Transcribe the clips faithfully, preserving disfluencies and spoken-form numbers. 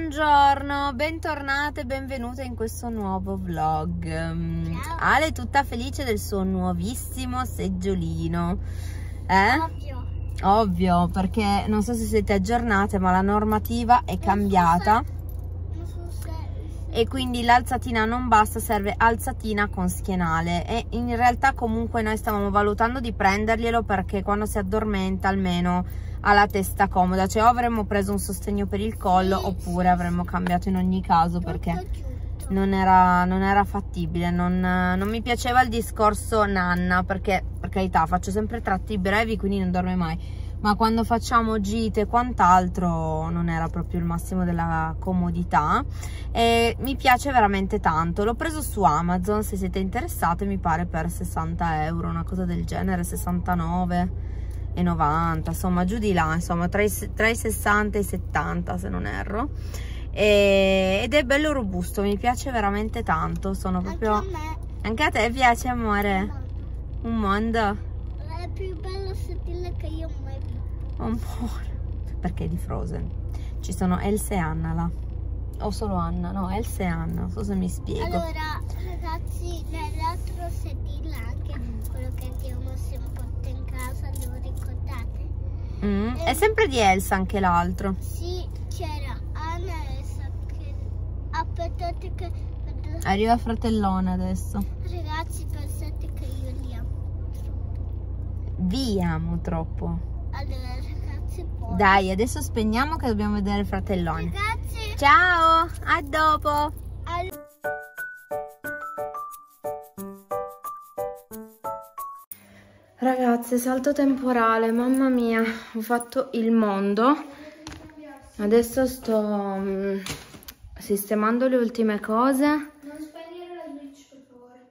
Buongiorno, bentornate e benvenute in questo nuovo vlog. Ciao. Ale è tutta felice del suo nuovissimo seggiolino. Eh? Ovvio. Ovvio, perché non so se siete aggiornate, ma la normativa è cambiata. Non so se... E quindi l'alzatina non basta, serve alzatina con schienale. E in realtà comunque noi stavamo valutando di prenderglielo perché quando si addormenta almeno ha la testa comoda, cioè o avremmo preso un sostegno per il collo, sì, oppure avremmo cambiato in ogni caso perché non era, non era fattibile, non, non mi piaceva il discorso nanna, perché per carità faccio sempre tratti brevi quindi non dorme mai, ma quando facciamo gite e quant'altro non era proprio il massimo della comodità. E mi piace veramente tanto, l'ho preso su Amazon, se siete interessate mi pare per sessanta euro, una cosa del genere, sessantanove e novanta, insomma giù di là, insomma tra i, tra i sessanta e i settanta se non erro. E, ed è bello robusto, mi piace veramente tanto, sono proprio... Anche a me. Anche a te piace, amore? Un mondo? È il più bello sedile che io ho mai visto. Amore, perché è di Frozen. Ci sono Elsa e Anna là. O solo Anna? No, Elsa e Anna, non so se mi spiego. Allora ragazzi, nell'altro sedile, anche quello che abbiamo sempre in casa, lo ricordate? Mm, eh, è sempre di Elsa anche l'altro. Sì, c'era Anna e Elsa che... aspettate che... Arriva fratellone adesso. Ragazzi, pensate che io li amo troppo. Vi amo troppo. Allora ragazzi, poi... Dai, adesso spegniamo che dobbiamo vedere il fratellone. Ragazzi, ciao, a dopo. all... Ragazze, salto temporale, mamma mia, ho fatto il mondo. Adesso sto um, sistemando le ultime cose. Non spegnere la Switch, per favore.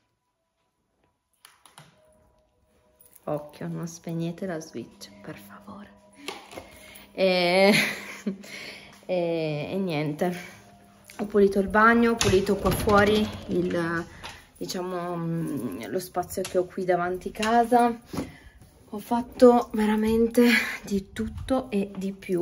Occhio, non spegnete la Switch, per favore. E, e, e niente, ho pulito il bagno, ho pulito qua fuori il... diciamo lo spazio che ho qui davanti casa. Ho fatto veramente di tutto e di più.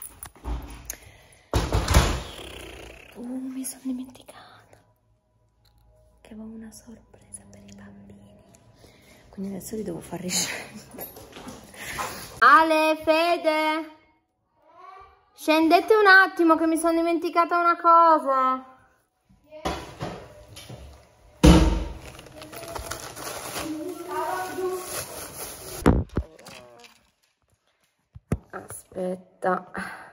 Uh, mi sono dimenticata che avevo una sorpresa per i bambini, quindi adesso li devo far riscendere. Ale, Fede, scendete un attimo che mi sono dimenticata una cosa. Aspetta,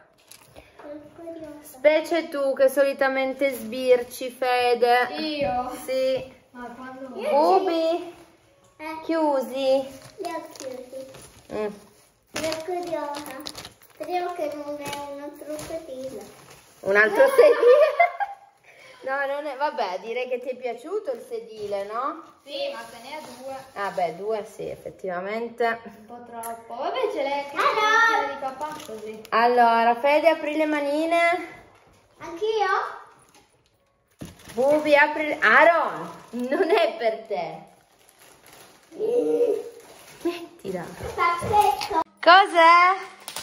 specie tu che solitamente sbirci, Fede. Io? Sì. Ma quando... Ubi, Eh, chiusi. li ho chiusi. Mm. Sono curiosa. Spero che non è un altro sedile. Un altro sedile? No, non è, vabbè, direi che ti è piaciuto il sedile, no? Sì, ma se ne ha due. Ah beh, due sì, effettivamente. Un po' troppo. Vabbè, ce l'hai anche quella di papà così. Allora, Fede, apri le manine. Anch'io? Bubi, apri le... Aaron, non è per te. Mettila. Pazzesco. Cos'è?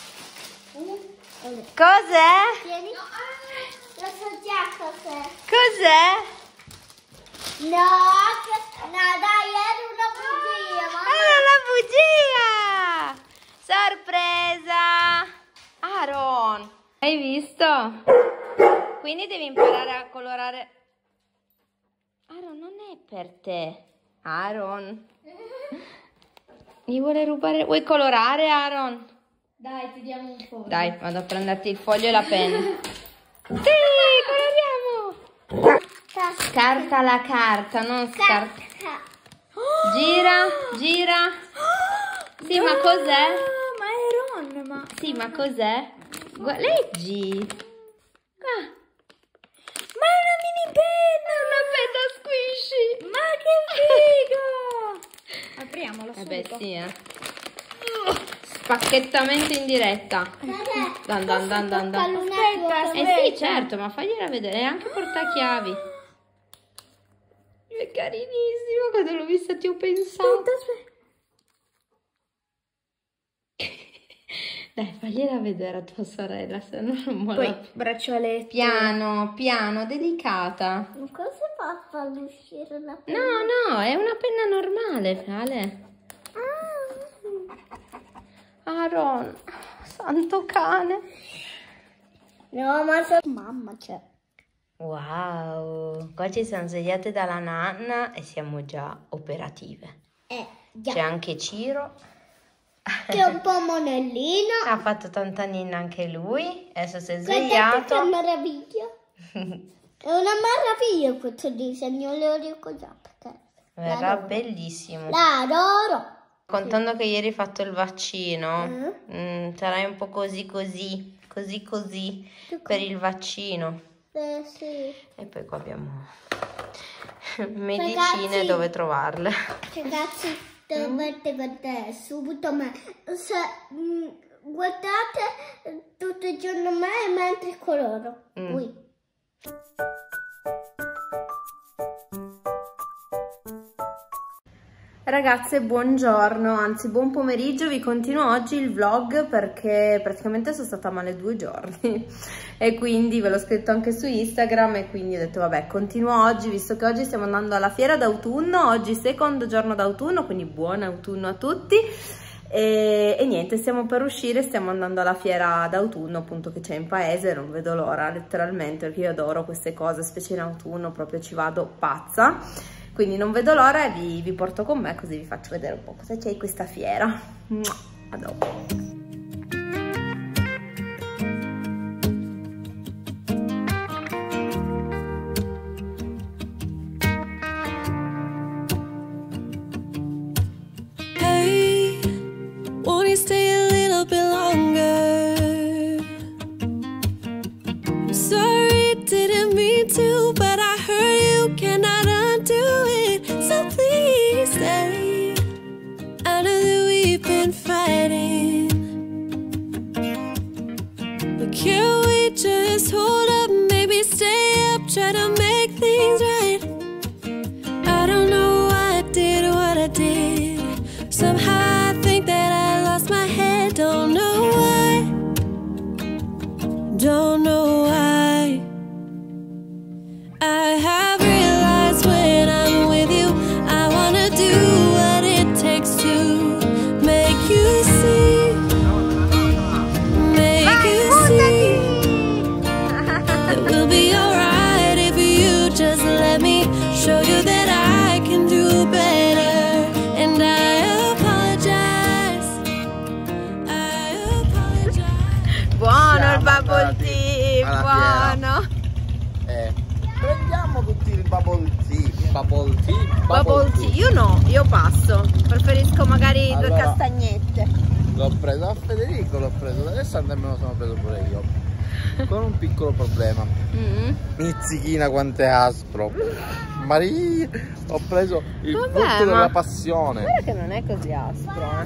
Cos'è? Tieni. Lo so già cos'è. Cos'è? No, che... no dai, era una bugia. Era la bugia! Sorpresa! Aaron, hai visto? Quindi devi imparare a colorare. Aaron, non è per te. Aaron. Mi vuole rubare. Vuoi colorare, Aaron? Dai, ti diamo un po'. Dai, vado a prenderti il foglio e la penna. Sì, coloriamo! Scarta la carta, non scarta. Gira, gira. Sì, ma cos'è? Ma è Ron, ma... Sì, ma cos'è? Gua- leggi. Ah. Ma è una mini penna! Una penna squishy. Ma che figo! Apriamolo Eh subito. beh, sì, eh. Spacchettamento in diretta. Dan, dan, dan, dan, dan. Aspetta, Eh sì, certo, ma fagliela vedere. È anche portachiavi. È carinissimo. Quando l'ho vista ti ho pensato. Aspetta, aspetta. Dai, fagliela vedere a tua sorella, se no non vuole. Poi braccialetto. Piano, piano, delicata. Ma cosa fa a farlo uscire la penna? No, no, è una penna normale, Ale. Ah. Aaron, santo cane. No, ma so... mamma c'è. Wow, qua ci siamo svegliate dalla nanna e siamo già operative. Eh, già. C'è anche Ciro. Che è un po' monellino. Ha fatto tanta ninna anche lui. Adesso si è Guardate svegliato. che meraviglia. È una meraviglia questo disegno, lo dico già perché Verrà bellissimo. L'adoro. Contando che ieri hai fatto il vaccino, Mm. mm, sarai un po' così così, così così per il vaccino. Eh sì. E poi qua abbiamo medicine, Ragazzi, dove trovarle. Ragazzi, dovete vedere subito me. Se, mm, guardate tutto il giorno me mentre coloro. Mm. Qui. Ragazze, buongiorno, anzi buon pomeriggio, vi continuo oggi il vlog perché praticamente sono stata male due giorni e quindi ve l'ho scritto anche su Instagram e quindi ho detto vabbè, continuo oggi visto che oggi stiamo andando alla fiera d'autunno, oggi secondo giorno d'autunno, quindi buon autunno a tutti e, e niente, stiamo per uscire, stiamo andando alla fiera d'autunno appunto che c'è in paese, non vedo l'ora letteralmente perché io adoro queste cose, specie in autunno proprio ci vado pazza. Quindi non vedo l'ora e vi, vi porto con me così vi faccio vedere un po' cosa c'è in questa fiera. A dopo. Hey, won't you stay a little bit longer? I'm sorry, didn't mean to, but I heard you cannot undo it. So please stay. I know that we've been fighting, but can't we just hold up? Maybe stay up, try to make things right. I don't know why I did what I did. Somehow I think that I lost my head. Don't know why. Don't know why. I have realized when I'm with you, I wanna do what it takes to make you see, make you see that we'll be alright if you just let me show you that I can do better. And I apologize, I apologize. Buono il bubble tea, buono. Eh, prendiamo tutti il bubble tea. Bubble tea? Bubble tea, io no, io passo. Preferisco magari due Allora, castagnette. L'ho preso a Federico, l'ho preso ad Alessandra e me lo sono preso pure io. Con un piccolo problema. Mm. Mizzichina quanto è aspro. Maria, ho preso il Vabbè, frutto ma della passione. Guarda che non è così aspro, eh.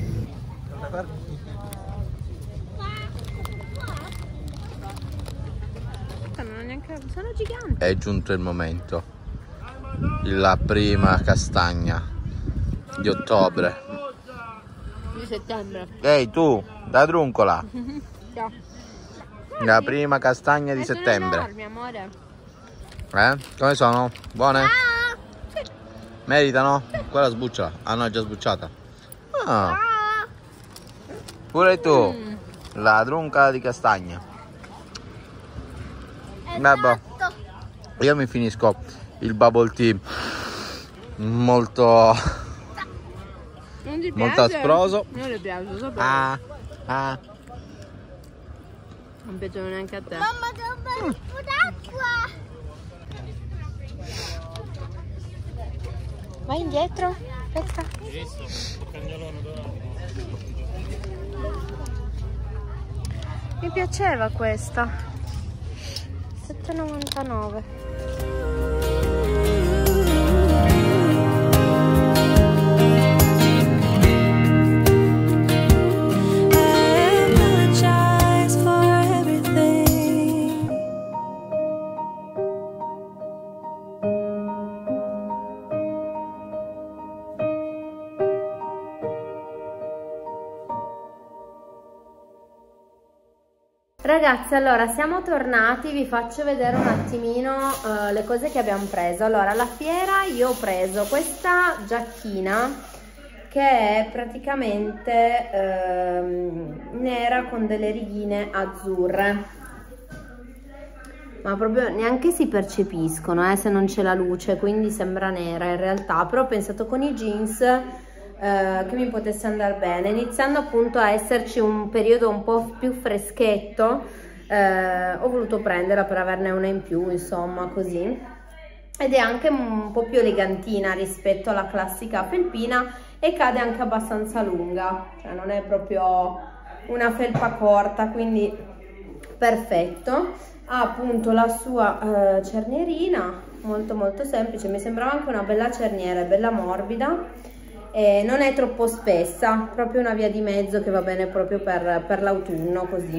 Non è neanche... sono giganti. È giunto il momento. La prima castagna di ottobre. Di settembre. Ehi tu, da truncola. Ciao. La prima castagna di Eh, sono settembre. enormi, amore. Eh? Come sono? Buone? Ah, sì. Meritano? Quella sbuccia. Ah no, è già sbucciata. Ah. Ah. Pure tu, Mm. la trunca di castagna. Vabbè, io mi finisco il bubble tea molto, Non ti molto piace? asproso. Non le piace, lo sapevo. Ah, ah. Non piacciono neanche a te. Mamma, che un po' d'acqua. Vai indietro. Aspetta. Mi piaceva questa. sette e novantanove. I apologize for everything. Ragazzi, allora siamo tornati, vi faccio vedere un attimino uh, le cose che abbiamo preso. Allora, alla fiera io ho preso questa giacchina che è praticamente uh, nera con delle righine azzurre, ma proprio neanche si percepiscono eh, se non c'è la luce, quindi sembra nera in realtà, però ho pensato con i jeans eh, che mi potesse andare bene, iniziando appunto a esserci un periodo un po' più freschetto, eh, ho voluto prenderla per averne una in più, insomma, così, ed è anche un po' più elegantina rispetto alla classica felpina e cade anche abbastanza lunga, cioè non è proprio una felpa corta, quindi perfetto. Ha appunto la sua uh, cernierina molto molto semplice, mi sembrava anche una bella cerniera, bella morbida, e non è troppo spessa, proprio una via di mezzo che va bene proprio per, per l'autunno, così.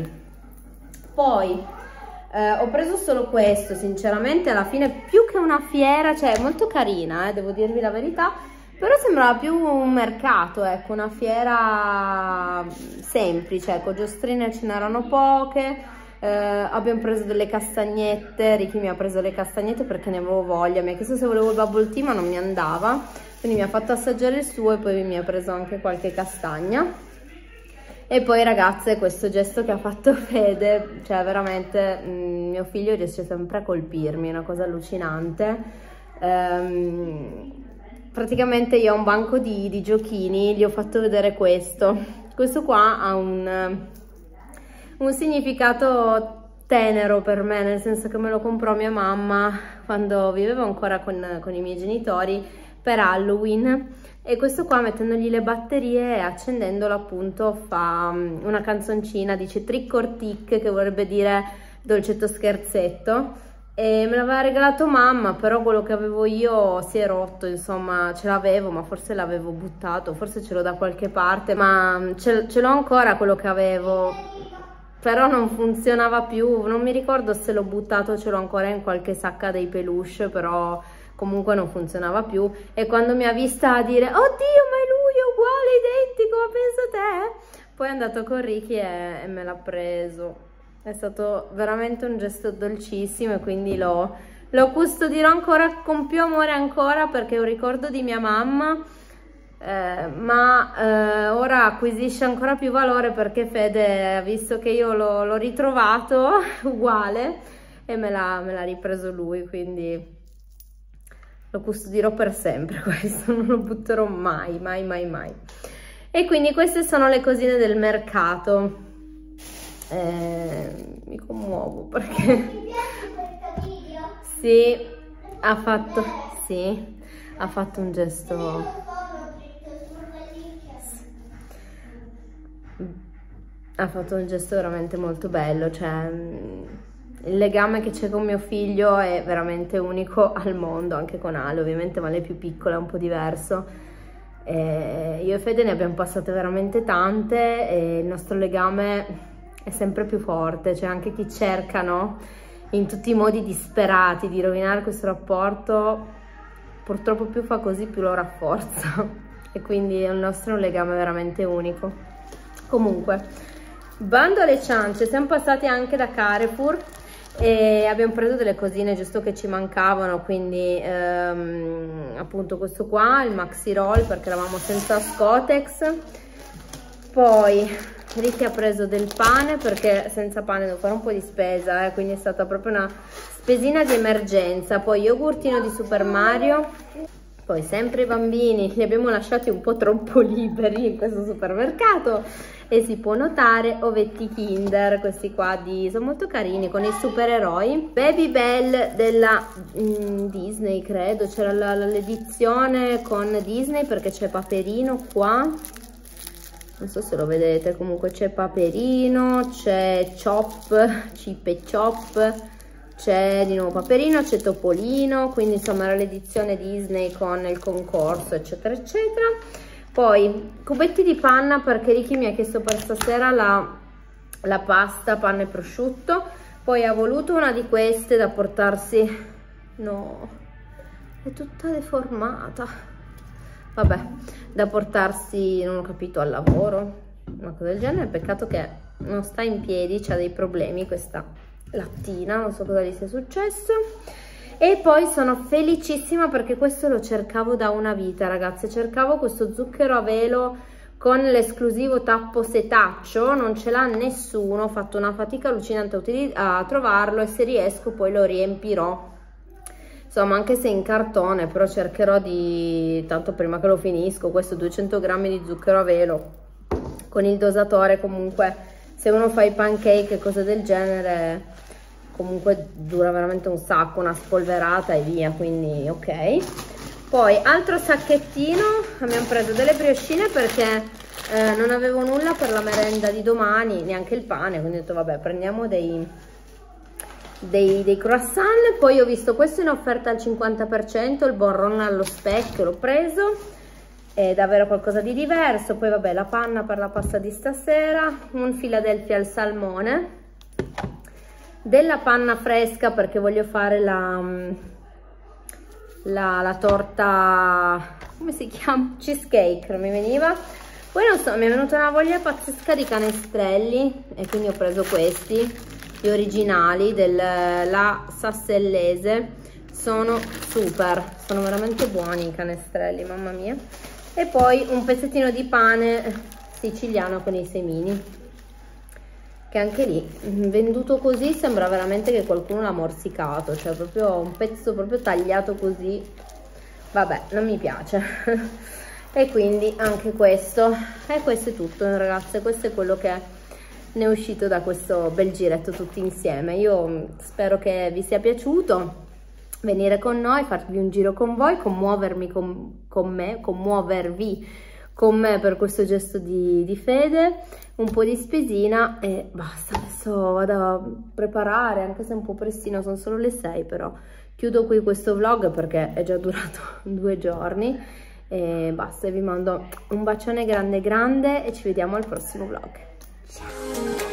Poi eh, ho preso solo questo, sinceramente alla fine più che una fiera, cioè molto carina, eh, devo dirvi la verità, però sembrava più un mercato, ecco, una fiera semplice, ecco, giostrine ce n'erano poche. Uh, abbiamo preso delle castagnette, Ricky mi ha preso le castagnette perché ne avevo voglia, mi ha chiesto se volevo il bubble tea ma non mi andava, quindi mi ha fatto assaggiare il suo e poi mi ha preso anche qualche castagna. E poi ragazze, questo gesto che ha fatto Fede, cioè veramente mh, mio figlio riesce sempre a colpirmi, è una cosa allucinante. Um, praticamente io ho un banco di, di giochini, gli ho fatto vedere questo, questo qua ha un... un significato tenero per me, nel senso che me lo comprò mia mamma quando vivevo ancora con, con i miei genitori per Halloween, e questo qua, mettendogli le batterie e accendendolo, appunto fa una canzoncina, dice trick or tick, che vorrebbe dire dolcetto scherzetto, e me l'aveva regalato mamma, però quello che avevo io si è rotto, insomma, ce l'avevo ma forse l'avevo buttato, forse ce l'ho da qualche parte, ma ce, ce l'ho ancora quello che avevo, però non funzionava più, non mi ricordo se l'ho buttato, ce l'ho ancora in qualche sacca dei peluche, però comunque non funzionava più. E quando mi ha vista a dire oddio, ma è lui, è uguale, identico, ma pensa te, poi è andato con Ricky e, e me l'ha preso. È stato veramente un gesto dolcissimo e quindi lo, lo custodirò ancora con più amore ancora, perché è un ricordo di mia mamma. Eh, ma eh, ora acquisisce ancora più valore perché Fede ha visto che io l'ho ritrovato uguale e me l'ha ripreso lui, quindi lo custodirò per sempre questo, non lo butterò mai, mai, mai, mai. E quindi queste sono le cosine del mercato. Eh, mi commuovo perché sì, ha fatto, sì, ha fatto un gesto. Ha fatto un gesto veramente molto bello, cioè il legame che c'è con mio figlio è veramente unico al mondo, anche con Ale ovviamente, ma lei è più piccola, è un po' diverso. E io e Fede ne abbiamo passate veramente tante e il nostro legame è sempre più forte, cioè anche chi cerca, no, in tutti i modi disperati di rovinare questo rapporto, purtroppo più fa così più lo rafforza, e quindi il nostro è un legame veramente unico. Comunque, bando alle ciance, siamo passati anche da Carrefour e abbiamo preso delle cosine giusto che ci mancavano, quindi ehm, appunto questo qua, il maxi roll, perché eravamo senza Scotex. Poi Ricky ha preso del pane perché senza pane devo fare un po' di spesa, eh, quindi è stata proprio una spesina di emergenza. Poi yogurtino di Super Mario. Poi sempre i bambini li abbiamo lasciati un po' troppo liberi in questo supermercato e si può notare ovetti Kinder, questi qua di, sono molto carini, con i supereroi. Baby Bell della mm, Disney, credo, c'era l'edizione con Disney perché c'è Paperino qua, non so se lo vedete, comunque c'è Paperino, c'è Chop, Chip e Chop, c'è di nuovo Paperino, c'è Topolino, quindi insomma era l'edizione Disney con il concorso eccetera eccetera. Poi cubetti di panna perché Ricky mi ha chiesto per stasera la, la pasta panna e prosciutto, poi ha voluto una di queste da portarsi, no, è tutta deformata, vabbè, da portarsi, non ho capito, al lavoro, una cosa del genere. Peccato che non sta in piedi, c'ha dei problemi questa lattina, non so cosa gli sia successo. E poi sono felicissima perché questo lo cercavo da una vita, ragazze, cercavo questo zucchero a velo con l'esclusivo tappo setaccio, non ce l'ha nessuno, ho fatto una fatica allucinante a trovarlo e se riesco poi lo riempirò, insomma anche se in cartone, però cercherò di, tanto prima che lo finisco, questo duecento grammi di zucchero a velo con il dosatore, comunque se uno fa i pancake e cose del genere comunque dura veramente un sacco, una spolverata e via, quindi ok. Poi altro sacchettino, abbiamo preso delle brioscine perché eh, non avevo nulla per la merenda di domani, neanche il pane, quindi ho detto vabbè prendiamo dei, dei, dei croissant. Poi ho visto questo in offerta al cinquanta per cento, il bonron allo specchio, l'ho preso, è davvero qualcosa di diverso. Poi vabbè la panna per la pasta di stasera, un Philadelphia al salmone, della panna fresca perché voglio fare la... La, la torta, come si chiama? Cheesecake, non mi veniva. Poi non so, mi è venuta una voglia pazzesca di canestrelli e quindi ho preso questi, gli originali della Sassellese. Sono super, sono veramente buoni i canestrelli, mamma mia. E poi un pezzettino di pane siciliano con i semini, che anche lì venduto così sembra veramente che qualcuno l'ha morsicato, cioè proprio un pezzo proprio tagliato così, vabbè non mi piace. E quindi anche questo, e questo è tutto ragazze, questo è quello che ne è uscito da questo bel giretto tutti insieme. Io spero che vi sia piaciuto venire con noi, farvi un giro con voi, commuovermi con, con me, commuovervi con me per questo gesto di, di fede, un po' di spesina e basta. Adesso vado a preparare, anche se è un po' prestino, sono solo le sei, però chiudo qui questo vlog perché è già durato due giorni e basta. Vi mando un bacione grande grande e ci vediamo al prossimo vlog. Ciao!